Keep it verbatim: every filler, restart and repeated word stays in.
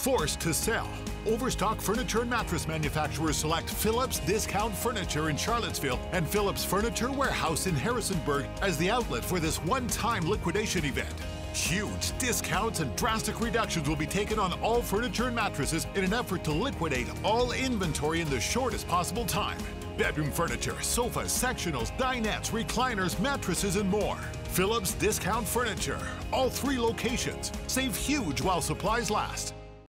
Forced to sell. Overstock furniture and mattress manufacturers select Phillips Discount Furniture in Charlottesville and Phillips Furniture Warehouse in Harrisonburg as the outlet for this one-time liquidation event. Huge discounts and drastic reductions will be taken on all furniture and mattresses in an effort to liquidate all inventory in the shortest possible time. Bedroom furniture, sofas, sectionals, dinettes, recliners, mattresses, and more. Phillips Discount Furniture. All three locations. Save huge while supplies last.